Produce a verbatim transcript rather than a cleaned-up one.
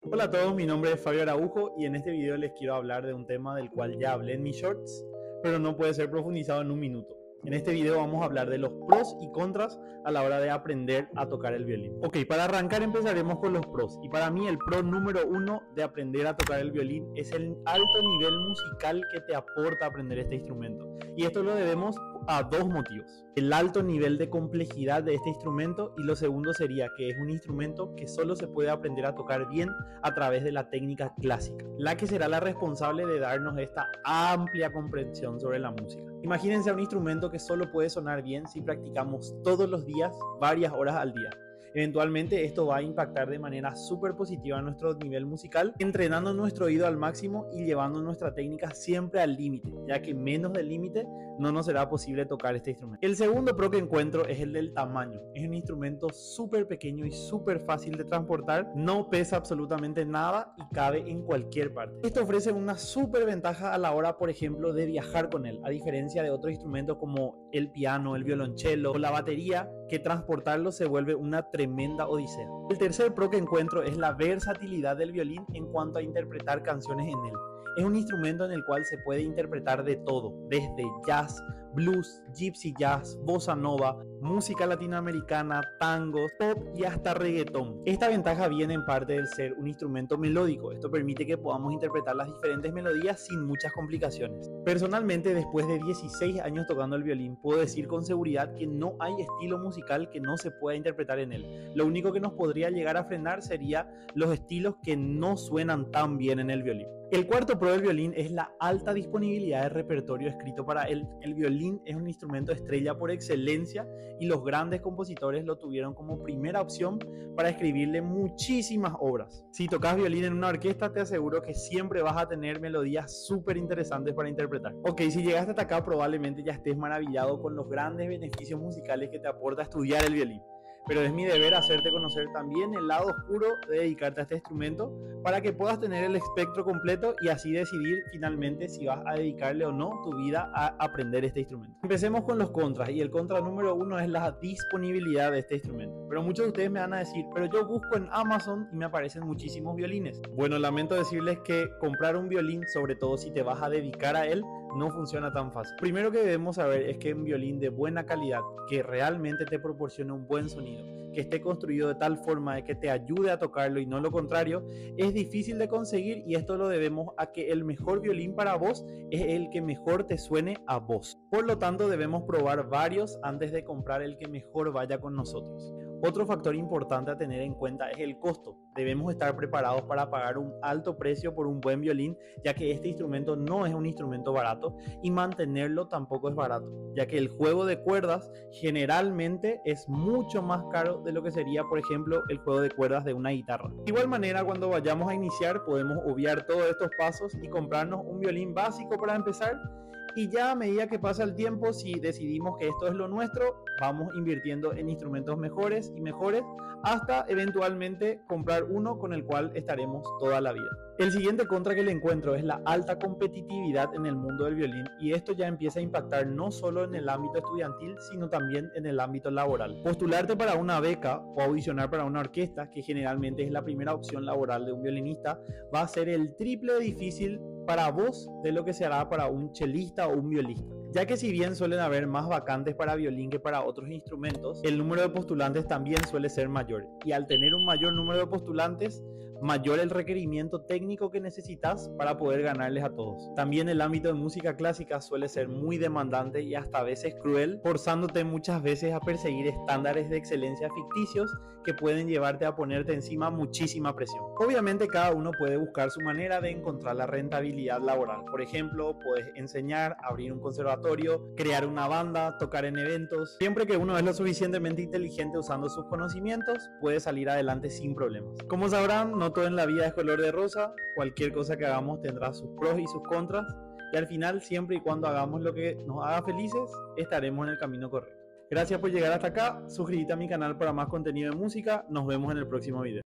Hola a todos, mi nombre es Fabio Araujo y en este video les quiero hablar de un tema del cual ya hablé en mis shorts, pero no puede ser profundizado en un minuto. En este video vamos a hablar de los pros y contras a la hora de aprender a tocar el violín. Ok, para arrancar empezaremos con los pros. Y para mí el pro número uno de aprender a tocar el violín es el alto nivel musical que te aporta aprender este instrumento. Y esto lo debemos a dos motivos: el alto nivel de complejidad de este instrumento, y lo segundo sería que es un instrumento que solo se puede aprender a tocar bien a través de la técnica clásica, la que será la responsable de darnos esta amplia comprensión sobre la música. Imagínense un instrumento que solo puede sonar bien si practicamos todos los días, varias horas al día. Eventualmente esto va a impactar de manera súper positiva a nuestro nivel musical, entrenando nuestro oído al máximo y llevando nuestra técnica siempre al límite, ya que menos del límite no nos será posible tocar este instrumento. El segundo pro que encuentro es el del tamaño. Es un instrumento súper pequeño y súper fácil de transportar, no pesa absolutamente nada y cabe en cualquier parte. Esto ofrece una súper ventaja a la hora, por ejemplo, de viajar con él, a diferencia de otros instrumentos como el piano, el violonchelo o la batería, que transportarlo se vuelve una tremenda odisea. El tercer pro que encuentro es la versatilidad del violín en cuanto a interpretar canciones en él. Es un instrumento en el cual se puede interpretar de todo, desde jazz, blues, gypsy jazz, bossa nova, música latinoamericana, tangos, pop y hasta reggaetón. Esta ventaja viene en parte del ser un instrumento melódico. Esto permite que podamos interpretar las diferentes melodías sin muchas complicaciones. Personalmente, después de dieciséis años tocando el violín, puedo decir con seguridad que no hay estilo musical que no se pueda interpretar en él. Lo único que nos podría llegar a frenar sería los estilos que no suenan tan bien en el violín. El cuarto pro del violín es la alta disponibilidad de repertorio escrito para él. El violín es un instrumento estrella por excelencia y los grandes compositores lo tuvieron como primera opción para escribirle muchísimas obras. Si tocas violín en una orquesta, te aseguro que siempre vas a tener melodías súper interesantes para interpretar. Ok, si llegaste hasta acá, probablemente ya estés maravillado con los grandes beneficios musicales que te aporta estudiar el violín. Pero es mi deber hacerte conocer también el lado oscuro de dedicarte a este instrumento para que puedas tener el espectro completo y así decidir finalmente si vas a dedicarle o no tu vida a aprender este instrumento. Empecemos con los contras, y el contra número uno es la disponibilidad de este instrumento. Pero muchos de ustedes me van a decir, pero yo busco en Amazon y me aparecen muchísimos violines. Bueno, lamento decirles que comprar un violín, sobre todo si te vas a dedicar a él, no funciona tan fácil. Primero que debemos saber es que un violín de buena calidad, que realmente te proporcione un buen sonido, que esté construido de tal forma de que te ayude a tocarlo y no lo contrario, es difícil de conseguir, y esto lo debemos a que el mejor violín para vos es el que mejor te suene a vos. Por lo tanto, debemos probar varios antes de comprar el que mejor vaya con nosotros. Otro factor importante a tener en cuenta es el costo. Debemos estar preparados para pagar un alto precio por un buen violín, ya que este instrumento no es un instrumento barato y mantenerlo tampoco es barato, ya que el juego de cuerdas generalmente es mucho más caro de lo que sería, por ejemplo, el juego de cuerdas de una guitarra. De igual manera, cuando vayamos a iniciar, podemos obviar todos estos pasos y comprarnos un violín básico para empezar. Y ya a medida que pasa el tiempo, si decidimos que esto es lo nuestro, vamos invirtiendo en instrumentos mejores y mejores hasta eventualmente comprar uno con el cual estaremos toda la vida. El siguiente contra que le encuentro es la alta competitividad en el mundo del violín, y esto ya empieza a impactar no solo en el ámbito estudiantil, sino también en el ámbito laboral. Postularte para una beca o audicionar para una orquesta, que generalmente es la primera opción laboral de un violinista, va a ser el triple de difícil para vos de lo que se hará para un chelista o un violista, ya que si bien suelen haber más vacantes para violín que para otros instrumentos, el número de postulantes también suele ser mayor, y al tener un mayor número de postulantes, mayor el requerimiento técnico que necesitas para poder ganarles a todos. También el ámbito de música clásica suele ser muy demandante y hasta a veces cruel, forzándote muchas veces a perseguir estándares de excelencia ficticios que pueden llevarte a ponerte encima muchísima presión. Obviamente cada uno puede buscar su manera de encontrar la rentabilidad laboral. Por ejemplo, puedes enseñar, abrir un conservatorio, crear una banda, tocar en eventos. Siempre que uno es lo suficientemente inteligente usando sus conocimientos, puede salir adelante sin problemas. Como sabrán, no todo en la vida es color de rosa. Cualquier cosa que hagamos tendrá sus pros y sus contras, y al final, siempre y cuando hagamos lo que nos haga felices, estaremos en el camino correcto. Gracias por llegar hasta acá. Suscríbete a mi canal para más contenido de música. Nos vemos en el próximo video.